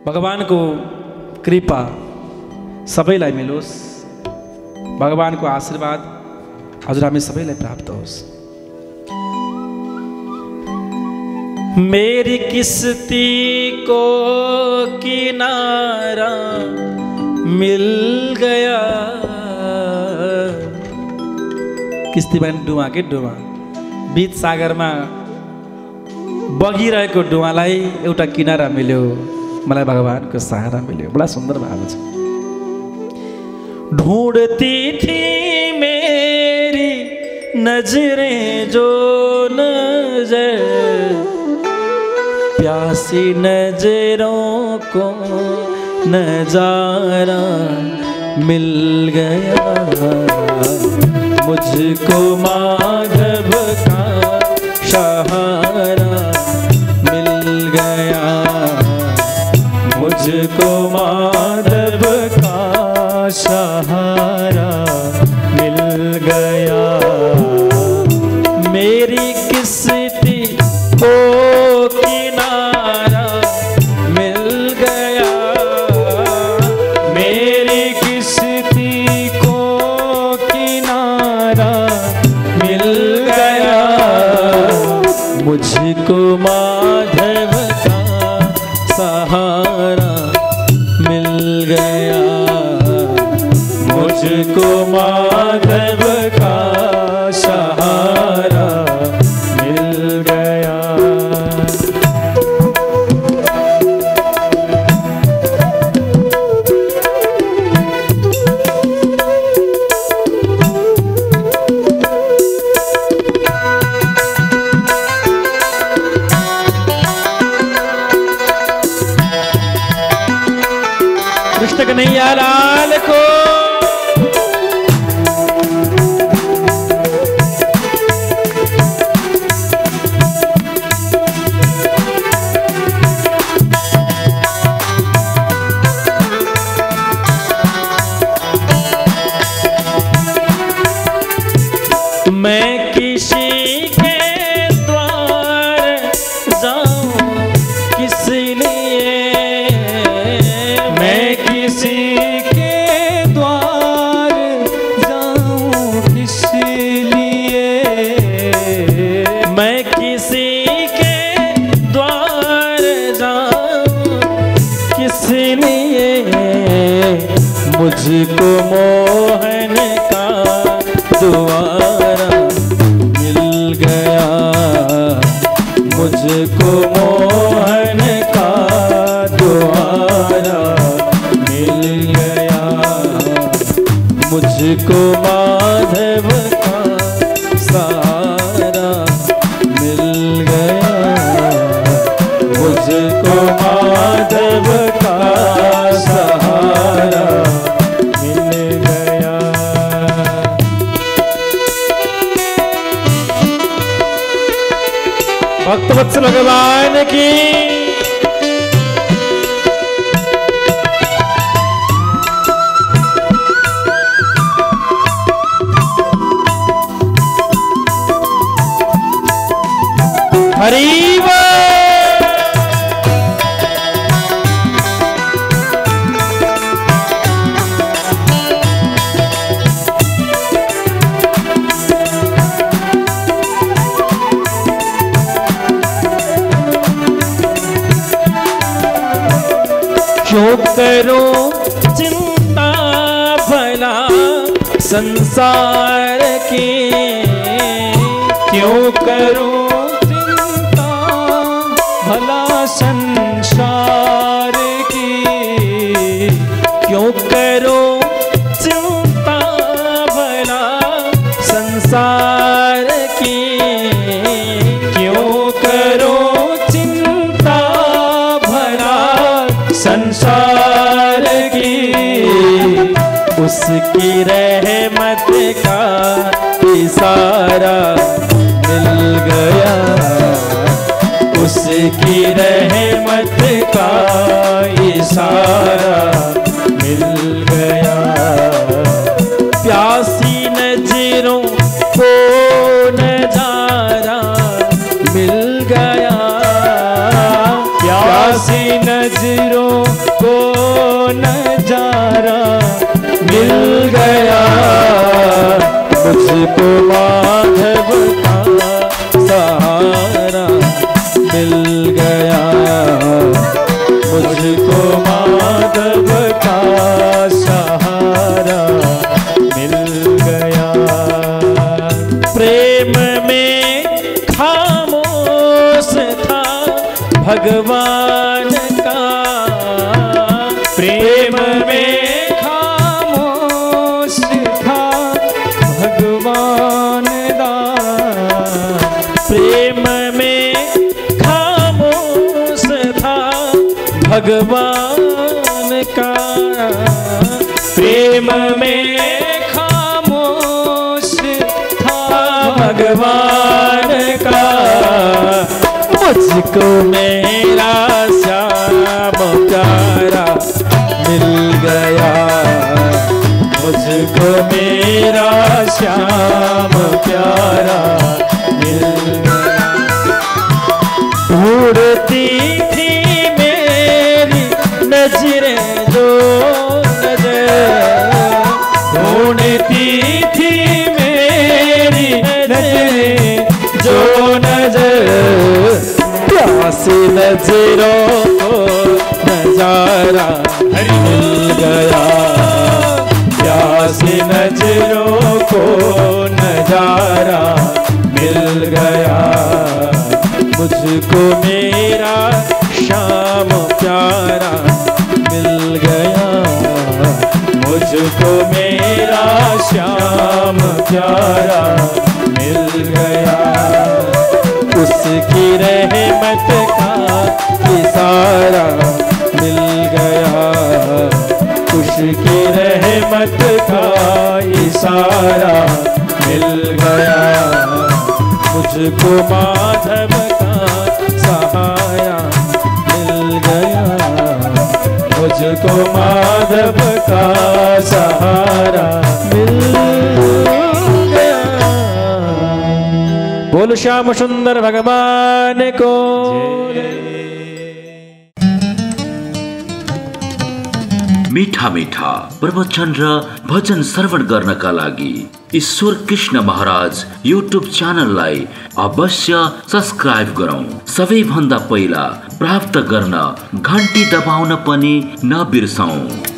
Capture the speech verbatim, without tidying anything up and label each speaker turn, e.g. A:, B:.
A: भगवानको कृपा सबैलाई मिलोस्, भगवानको आशीर्वाद हजुर हामी सबैलाई प्राप्त होस्। मेरी किस्ती को किनारा मिल गया, किस्ती भने डुवा के डुवा, बीच सागरमा बगिरहेको डुवालाई एउटा किनारा मिल्यो, मलाई भगवानको सहारा मिल्यो। बडा सुन्दर भाव छ। ढूंढती थी मेरी नजरें जो नजर, प्यासी नजरों को नजारा मिल गया, मुझको माधव का सहारा मिल गया, मुझको माधव का सहारा मिल गया। मेरी किस्ती को किनारा मिल गया, मेरी किस्ती को किनारा मिल गया, मुझको माधव का सहारा मिल गया, मुझको माधव का सहारा मिल गया। कृष्ण कन्हैया लाल को मैं किसी के द्वार जाऊं किस लिए, मैं किसी के द्वार जाऊं किस लिए, मैं किसी के द्वार जाऊं किस लिए, मुझको मोहन का द्वारा मिल गया, मुझको मोहन का द्वारा मिल गया, मुझको माधव का सहारा मिल गया, मुझको माधव का सहारा मिल गया। भक्तवत्सल भगवान की हरि बोल। क्यों करूं चिंता भला संसार की, क्यों करूं चिंता भला संसार की, क्यों करूं चिंता भला संसार की, क्यों करूं चिंता भला संसार की, उसकी रहमत का इशारा मिल गया, उसकी रहमत का इशारा मिल गया, प्यासी नजरों को नजारा मिल गया, प्यासी नजरों प्रेम में खामोश था भगवान दास, प्रेम में खामोश था भगवान का, प्रेम में खामोश था भगवान का। मुझको मेरा श्याम प्यारा मिल गया, मुझको मेरा श्याम प्यारा मिल गया। ढूंढती थी मेरी नजरें जो नजर, ढूंढती थी मेरी नजरें जो नजर, प्यासी नजरों को नजारा मिल गया, प्यासी नजरों को नजारा मिल गया। मुझको मेरा श्याम प्यारा मिल गया, मुझको मेरा श्याम प्यारा मिल गया। उसकी रहमत का इशारा मिल गया, उसकी रहमत का इशारा मिल गया। मुझको माधव का सहारा मिल गया, मुझको माधव का सहारा मिल गया। बोल श्याम सुंदर भगवान को।
B: मीठा मीठा प्रवचन र भजन श्रवण गर्नका लागि ईश्वर कृष्ण महाराज युट्युब च्यानललाई अवश्य सब्स्क्राइब गरौँ। सबैभन्दा पहिला प्राप्त गर्न घण्टी दबाउन पनि नबिर्सौँ।